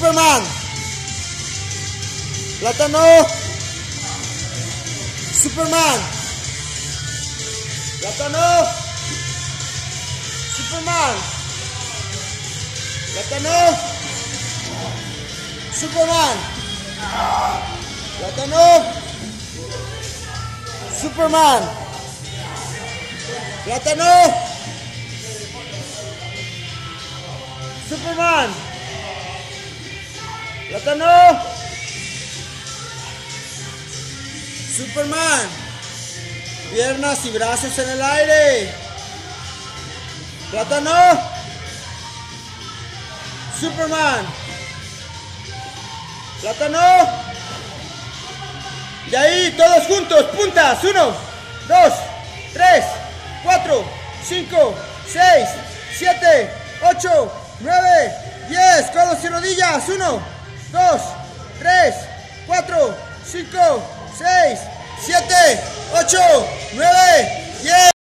Superman. Plátano. Superman. Plátano. Superman. Plátano. Superman. Plátano. Superman. Plátano. Superman. Plátano. Superman. Piernas y brazos en el aire. Plátano. Superman. Plátano. Y ahí, todos juntos, puntas. 1, 2, 3, 4, 5, 6, 7, 8, 9, 10. Codos y rodillas. 1, 2, 3, 4, 5, 6, 7, 8, 9, 10.